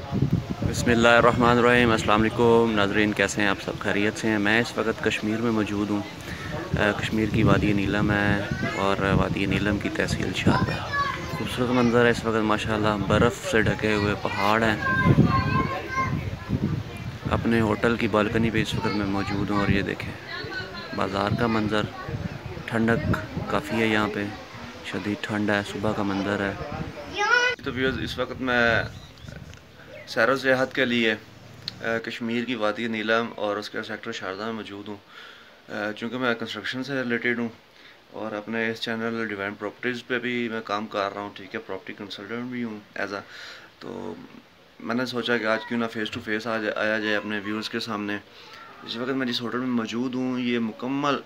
बिस्मिल्लाहिर्रहमानिर्रहीम। अस्सलाम वालेकुम नाज़रीन, कैसे हैं आप सब? खैरियत से हैं? मैं इस वक्त कश्मीर में मौजूद हूँ। कश्मीर की वादी नीलम है और वादी नीलम की तहसील शारदा है। खूबसूरत मंज़र है इस वक्त माशाल्लाह। बर्फ़ से ढके हुए पहाड़ हैं। अपने होटल की बालकनी पे इस वक्त मैं मौजूद हूँ और ये देखें बाज़ार का मंज़र। ठंडक काफ़ी है यहाँ पे, शदीद ठंड है। सुबह का मंज़र है। तो व्यूअर्स, इस वक्त मैं सैर व सियाहत के लिए कश्मीर की वादी नीलम और उसके सेक्टर शारदा में मौजूद हूँ। चूँकि मैं कंस्ट्रक्शन से रिलेटेड हूँ और अपने इस चैनल डिवाइन प्रॉपर्टीज़ पे भी मैं काम कर रहा हूँ, ठीक है। प्रॉपर्टी कंसल्टेंट भी हूँ तो मैंने सोचा कि आज क्यों ना फेस टू फेस आया जाए अपने व्यूज़ के सामने। इस वक्त मैं जिस होटल में मौजूद हूँ ये मुकम्मल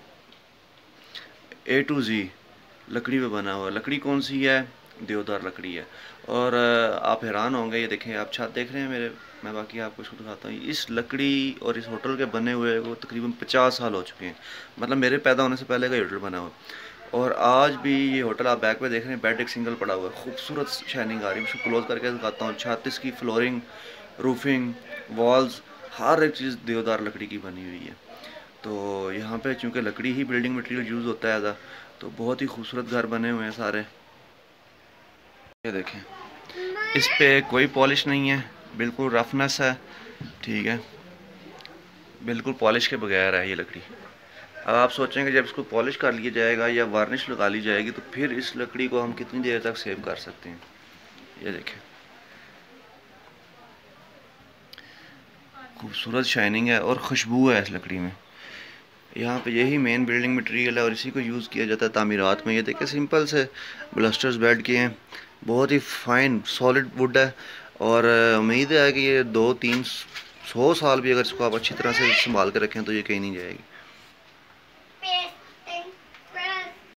A to Z लकड़ी पे बना हुआ है। लकड़ी कौन सी है? देवदार लकड़ी है। और आप हैरान होंगे, ये देखें, आप छत देख रहे हैं मेरे, मैं बाकी आपको इसको दिखाता हूँ। इस लकड़ी और इस होटल के बने हुए को तकरीबन 50 साल हो चुके हैं। मतलब मेरे पैदा होने से पहले का होटल बना हुआ है। और आज भी ये होटल आप बैक पे देख रहे हैं, बेड एक सिंगल पड़ा हुआ है। खूबसूरत शाइनिंग आ रही है। मैं उसको क्लोज करके दिखाता हूँ। छत इसकी, फ्लोरिंग, रूफिंग, वॉल्स, हर एक चीज़ देवदार लकड़ी की बनी हुई है। तो यहाँ पे चूँकि लकड़ी ही बिल्डिंग मटेरियल यूज़ होता है ज़्यादा, तो बहुत ही खूबसूरत घर बने हुए हैं सारे। ये देखें, इस पे कोई पॉलिश नहीं है, बिल्कुल रफनेस है, ठीक है। बिल्कुल पॉलिश के बगैर है ये लकड़ी। अब आप सोचेंगे जब इसको पॉलिश कर लिया जाएगा या वार्निश लगा ली जाएगी तो फिर इस लकड़ी को हम कितनी देर तक सेव कर सकते हैं। ये देखें, खूबसूरत शाइनिंग है और खुशबू है इस लकड़ी में। यहाँ पे यही मेन बिल्डिंग मटेरियल है और इसी को यूज़ किया जाता है तामीरात में। ये देखिए, सिंपल से ब्लस्टर्स बेड के हैं, बहुत ही फाइन सॉलिड वुड है। और उम्मीद है कि ये 2-3-100 साल भी अगर इसको आप अच्छी तरह से संभाल कर रखें तो ये कहीं नहीं जाएगी।